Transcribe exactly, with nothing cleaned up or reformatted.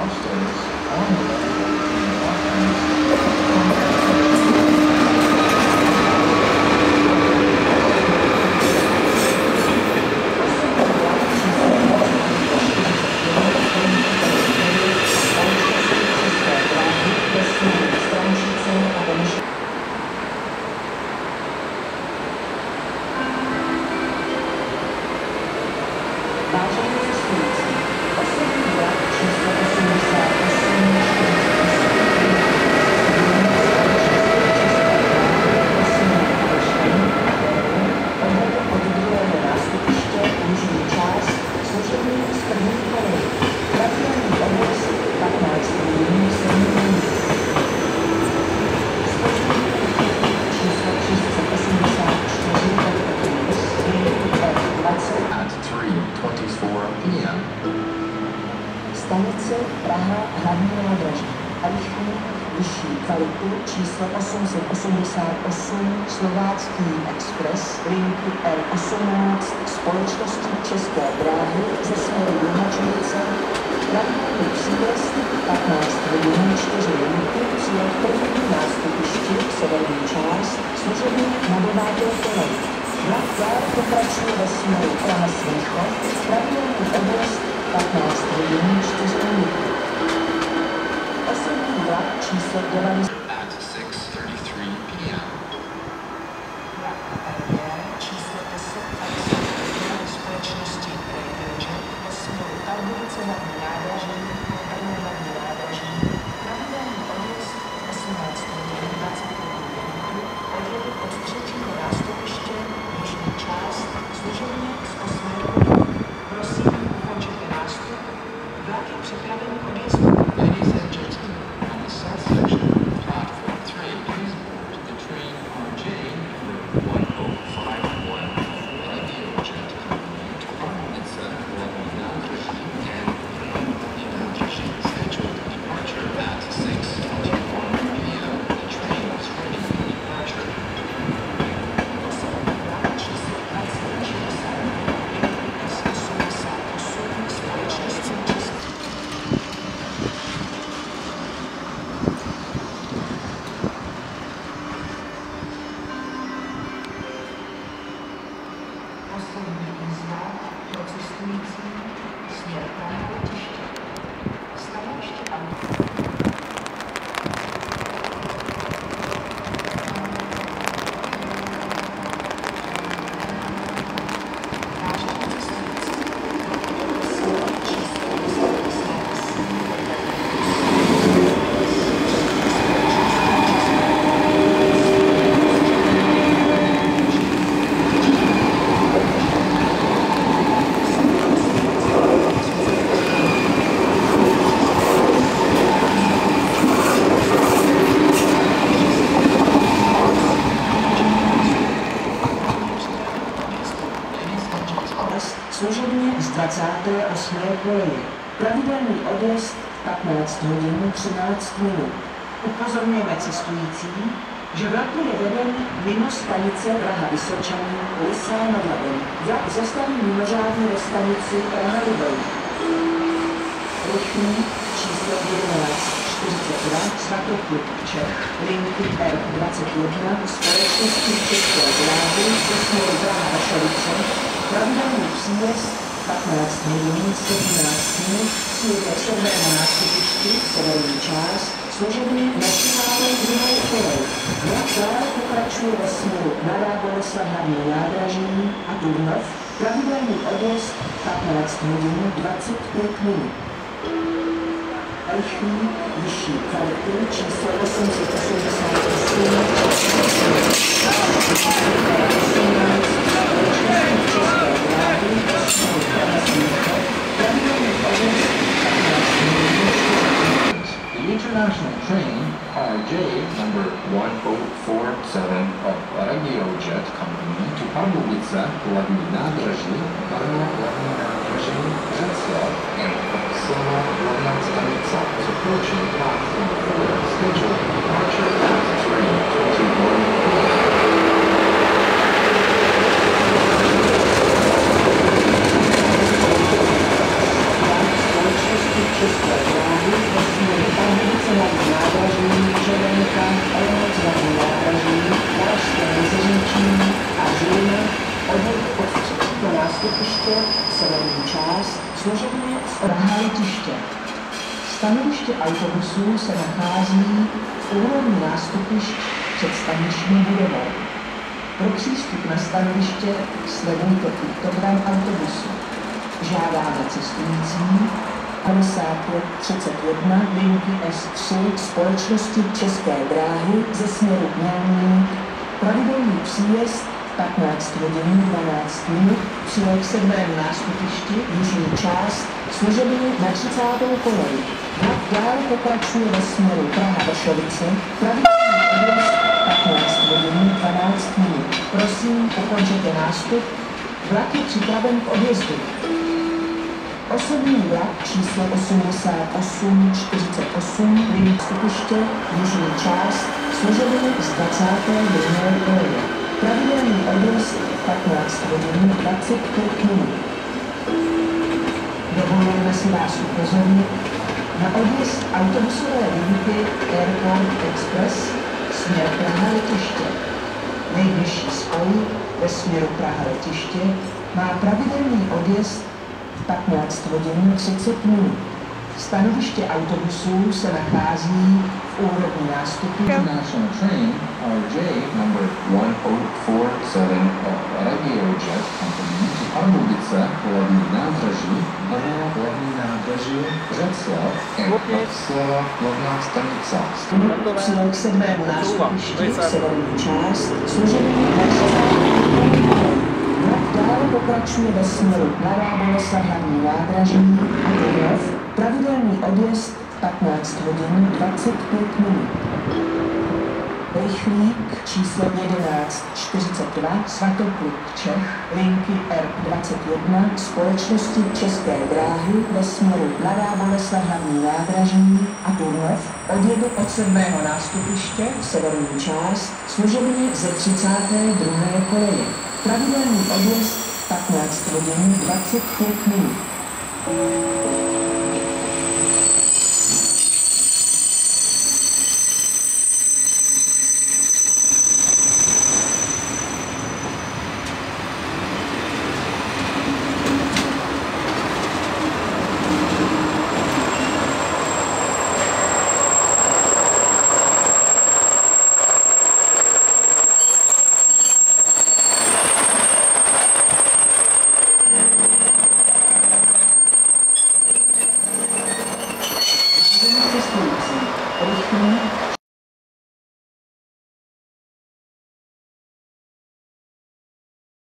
Stanice Praha hlavní nádraží a rychlý vyšší kvalitu číslo osm set osmdesát osm Slovácký expres linky R osmnáct společnosti České dráhy ze směru Luhačovice, pravidelný příjezd patnáct hodin čtyři minuty přijel první nástupišti severní část služebně na deváté koleji. Vlak dál pokračuje ve směru Praha-Smíchov, pravidelný odjezd patnáct hodin čtyři minuty. Osobní vlak číslo devadesát at six thirty-three p m Vlak R J číslo deset padesát společnosti Radiojet ve směru Pardubice hlavní nádraží, Brno hlavní nádraží, pravidelný odjezd osmnáct hodin dvacet minut, odjedy od třetího nástupiště jižní část služebně z osmého hodiny. Prosím, ukončete nástup. Vlak je připraven k odjezdu. Ladies and gentlemen, on the south section of platform three, please board the train R J number one oh five one Radiojet Company to Pardubice hlavní nádraží and hlavní nádraží scheduled departure at six twenty-one p m The train is ready for departure. Osobní vlak číslo dvacet šedesát S osmdesát osm společnosti České. Poslední výzva pro cestující směr Praha letiště. Stanoviště auto. Vážení cestující, slovo číslo osmdesát osm. Služebně z dvacáté osmé koleje. Pravidelný odjezd patnáct hodin třináct minut. Upozorňujeme cestující, že vlak je veden mimo stanice Praha Vysočany Lysá nad Labem. Vlak zastaví mimořádně ve stanici Praha Lubej. Rychlý číslo jedenáct čtyřicet dva Svatopluk Čech linky R dvacet jedna společnosti České dráhy ze směru Praha Vašovice. Pravidelný příjezd patnáct hodin sedmnáct minut přijede černé na nástupišti severní část služebně na třicátou druhou kolej. Vlak dále pokračuje ve směru Mladá Boleslav hlavní nádraží a Turnov. Pravidelný odjezd patnáct hodin dvacet pět minut. Rychlý vyšší kvality číslo osm set osmdesát osm The international train R J number one oh four seven of Radiojet Company to Pardubice hlavní nádraží, Brno hlavní nádraží, Břeclav and Uppsala hlavní stanice is approaching platform four, scheduled departure at three twenty-one p m České dráhy Praha, Olomouc hlavní nádraží, Valašské Meziříčí a Žilina, odjedy od třetího nástupiště, severní část, složeně z Praha letiště. Stanoviště autobusů se nachází v úrovni nástupišť před staniční budovou. Pro přístup na stanoviště sledujte piktogram autobusu. Žádáme cestující padesát pět třicet jedna linky S tři společnosti České dráhy ze směru Mělník, pravidelný příjezd patnáct hodin dvanáct minut, přijel k sedmému nástupišti, jižní část, služebny na třicátou koleji. Vlak dále pokračuje ve směru Praha-Vršovice, pravidelný odjezd patnáct hodin dvanáct minut. Prosím, ukončete nástup, vlak je připraven k odjezdu. Osobní vlak číslo osmdesát osm čtyřicet osm, linky nástupiště, jižní část, služebny z dvacáté druhé koleje. Pravidelný odjezd patnáct hodin dvacet pět minut. Dovolujeme si vás upozornit na odjezd autobusové linky Airport Express směr Praha letiště. Nejbližší spoj ve směru Praha letiště má pravidelný odjezd patnáct hodin třicet minut. Stanoviště autobusů se nachází v úrovni nástupu. International train R J number one oh four seven of RegioJet Company to Pardubice, hlavní nádraží, Brno, hlavní nádraží, Břeclav, Vroclav, hlavná stanica. Přijel k sedmému nástupišti, severní část, služební vlak dále pokračuje ve směru Mladá Boleslav hlavní nádraží a Brnov, pravidelný odjezd patnáct hodin dvacet pět minut. Rychlík číslo jedenáct čtyřicet dva Svatopluk Čech, linky R dvacet jedna společnosti České dráhy ve směru Mladá Boleslav hlavní nádraží a Turnov, odjedy od sedmého nástupiště, severní část, služebně ze třicáté druhé koleje. Pravidelný odjezd patnáct hodin dvacet pět minut. Rychlík